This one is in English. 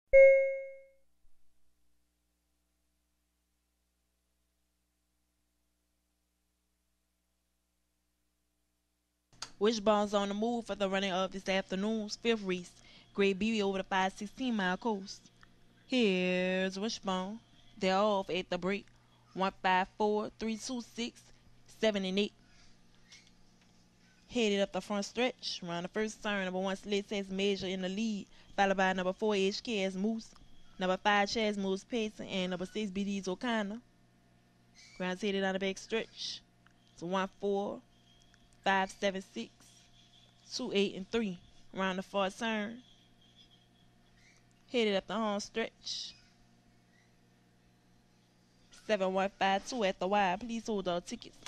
Wishbone's on the move for the running of this afternoon's fifth race. Great Beauty over the 516-mile coast. Here's Wishbone. They're off at the break. 154, 326, 7 and 8. Headed up the front stretch. Around the first turn, number 1 Sled Says Measure in the lead, followed by number 4 HK as Moose, number 5 Chaz Moose Payson, and number 6 BD's O'Connor. Ground's headed on the back stretch. It's 1 4, 5 7 6, 2 8 and 3. Around the far turn. Headed up the home stretch. 7152 at the wide. Please hold all tickets.